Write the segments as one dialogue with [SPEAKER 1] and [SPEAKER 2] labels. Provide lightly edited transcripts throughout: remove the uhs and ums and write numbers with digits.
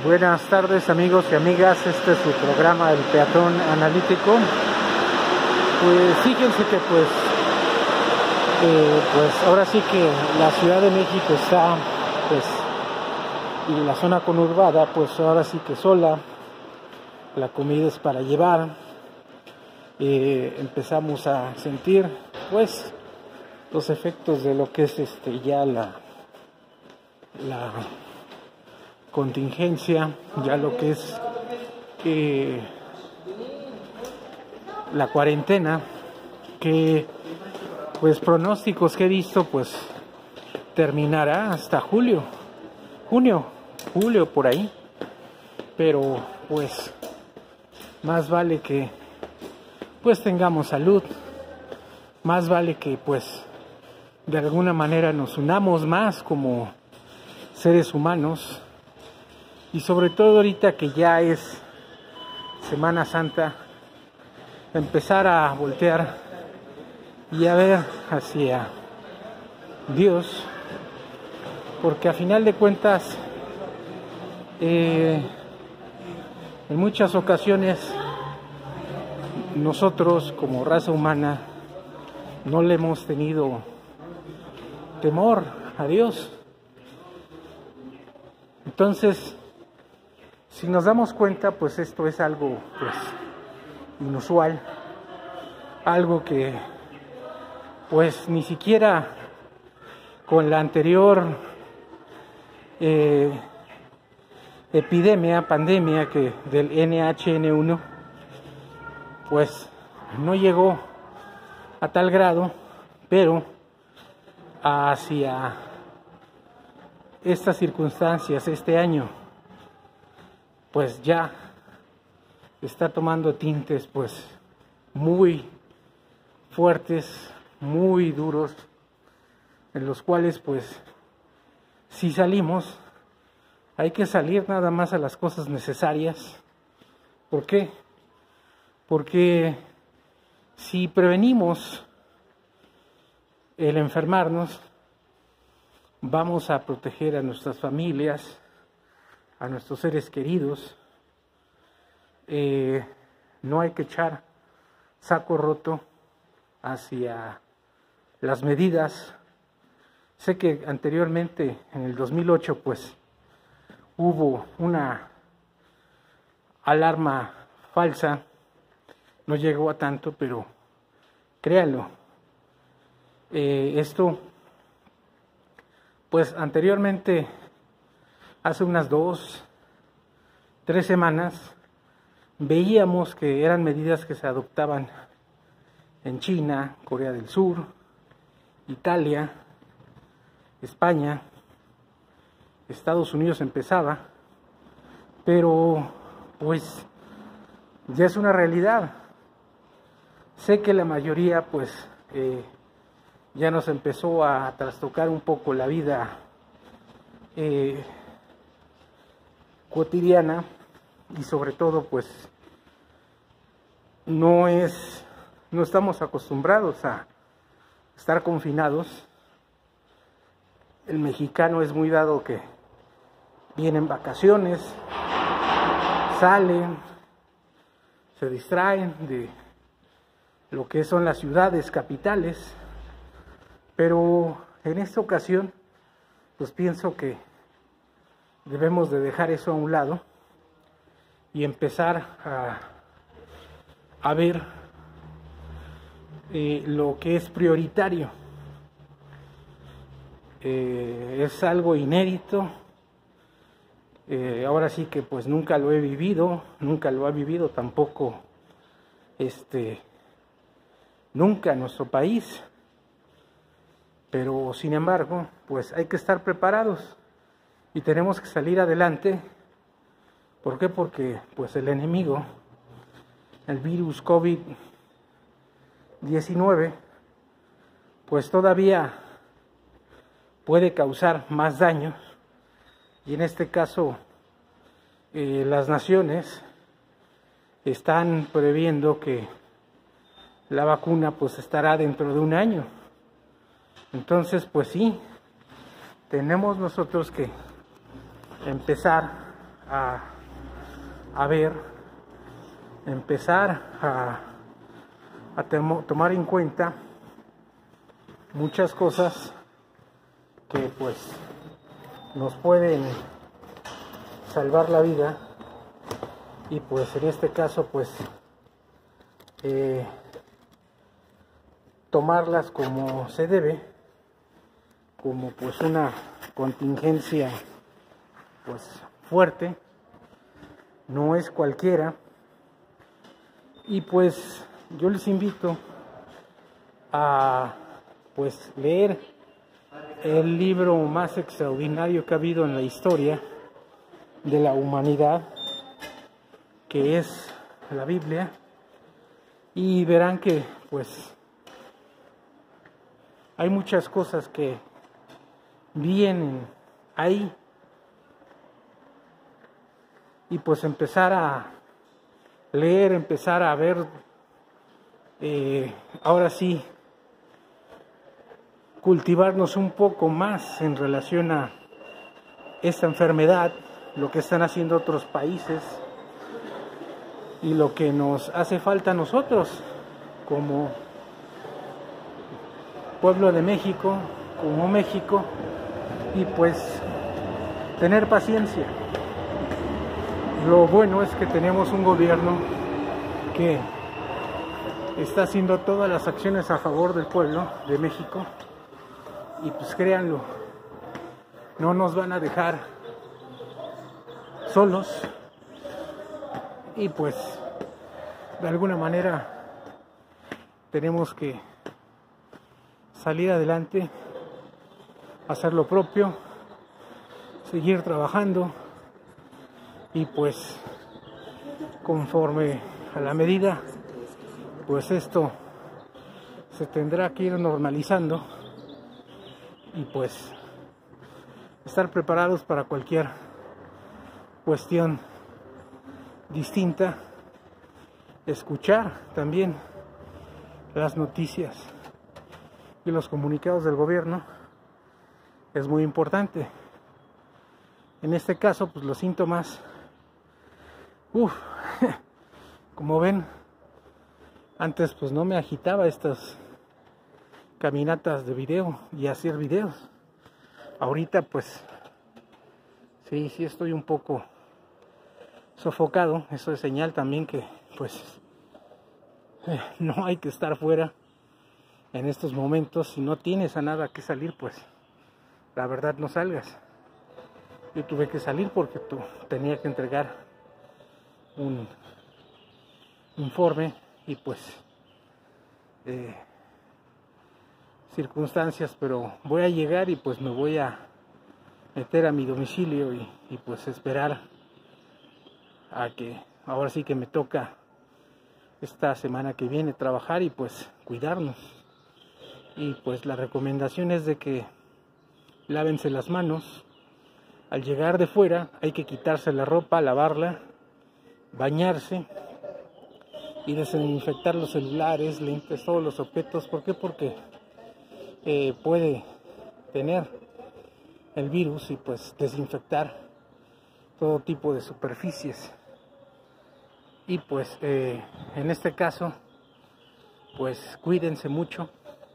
[SPEAKER 1] Buenas tardes amigos y amigas, este es su programa El Peatón Analítico. Pues fíjense que pues ahora sí que la Ciudad de México está y la zona conurbada pues ahora sí que sola, la comida es para llevar, empezamos a sentir pues los efectos de lo que es ya la contingencia, ya lo que es la cuarentena, que pues pronósticos que he visto pues terminará hasta julio por ahí, pero pues más vale que pues tengamos salud, más vale que pues de alguna manera nos unamos más como seres humanos. Y sobre todo ahorita que ya es Semana Santa, empezar a voltear y a ver hacia Dios, porque a final de cuentas en muchas ocasiones nosotros como raza humana no le hemos tenido temor a Dios. Entonces, si nos damos cuenta, pues esto es algo inusual, algo que pues ni siquiera con la anterior pandemia que del NH1, pues no llegó a tal grado, pero hacia estas circunstancias este año pues ya está tomando tintes pues muy fuertes, muy duros, en los cuales pues si salimos hay que salir nada más a las cosas necesarias. ¿Por qué? Porque si prevenimos el enfermarnos, vamos a proteger a nuestras familias, a nuestros seres queridos. No hay que echar saco roto hacia las medidas. Sé que anteriormente, en el 2008, pues hubo una alarma falsa, no llegó a tanto, pero créanlo, esto, pues anteriormente, hace unas 2-3 semanas, veíamos que eran medidas que se adoptaban en China, Corea del Sur, Italia, España, Estados Unidos empezaba, pero pues ya es una realidad. Sé que la mayoría pues ya nos empezó a trastocar un poco la vida cotidiana, y sobre todo pues no estamos acostumbrados a estar confinados. El mexicano es muy dado que vienen vacaciones, salen, se distraen de lo que son las ciudades capitales, pero en esta ocasión pues pienso que debemos de dejar eso a un lado y empezar a ver lo que es prioritario. Es algo inédito, ahora sí que pues nunca lo he vivido, nunca lo ha vivido tampoco nunca en nuestro país, pero sin embargo pues hay que estar preparados y tenemos que salir adelante. ¿Por qué? Porque pues el enemigo, el virus COVID-19, pues todavía puede causar más daño, y en este caso las naciones están previendo que la vacuna pues estará dentro de un año. Entonces pues sí, tenemos nosotros que empezar a ver, empezar a tomar en cuenta muchas cosas que pues nos pueden salvar la vida, y pues en este caso pues tomarlas como se debe, como pues una contingencia pues fuerte, no es cualquiera. Y pues yo les invito a pues leer el libro más extraordinario que ha habido en la historia de la humanidad, que es la Biblia, y verán que pues hay muchas cosas que vienen ahí, y pues empezar a leer, empezar a ver, ahora sí, cultivarnos un poco más en relación a esta enfermedad, lo que están haciendo otros países y lo que nos hace falta a nosotros como pueblo de México, como México, y pues tener paciencia. Lo bueno es que tenemos un gobierno que está haciendo todas las acciones a favor del pueblo de México, y pues créanlo, no nos van a dejar solos, y pues de alguna manera tenemos que salir adelante, hacer lo propio, seguir trabajando, y pues conforme a la medida pues esto se tendrá que ir normalizando, y pues estar preparados para cualquier cuestión distinta, escuchar también las noticias y los comunicados del gobierno es muy importante. En este caso pues los síntomas, como ven, antes pues no me agitaba estas caminatas de video y hacer videos. Ahorita pues sí estoy un poco sofocado. Eso es señal también que pues no hay que estar fuera en estos momentos. Si no tienes a nada que salir, pues la verdad no salgas. Yo tuve que salir porque tenía que entregar un informe, y pues circunstancias, pero voy a llegar y pues me voy a meter a mi domicilio y pues esperar a que ahora sí que me toca esta semana que viene trabajar, y pues cuidarnos. Y pues la recomendación es de que lávense las manos. Al llegar de fuera hay que quitarse la ropa, lavarla, bañarse y desinfectar los celulares, lentes, todos los objetos. ¿Por qué? Porque puede tener el virus, y pues desinfectar todo tipo de superficies. Y pues en este caso pues cuídense mucho.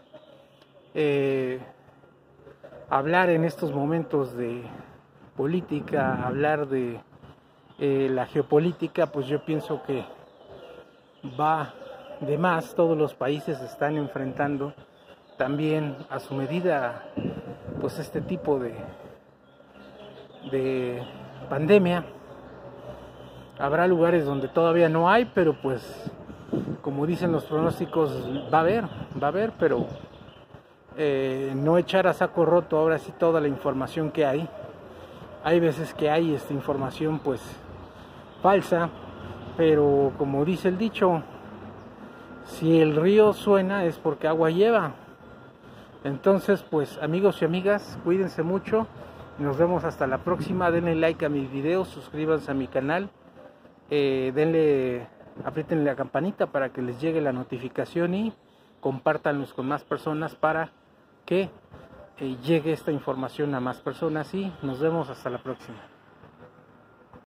[SPEAKER 1] Hablar en estos momentos de política, hablar de la geopolítica, pues yo pienso que va de más. Todos los países están enfrentando también a su medida pues este tipo de pandemia. Habrá lugares donde todavía no hay, pero pues como dicen los pronósticos va a haber, pero no echar a saco roto ahora sí toda la información que hay. Hay veces que hay esta información pues falsa, pero como dice el dicho, si el río suena es porque agua lleva. Entonces pues amigos y amigas, cuídense mucho, nos vemos hasta la próxima. Denle like a mis videos, suscríbanse a mi canal, aprieten la campanita para que les llegue la notificación, y compártanlos con más personas para que llegue esta información a más personas, y nos vemos hasta la próxima.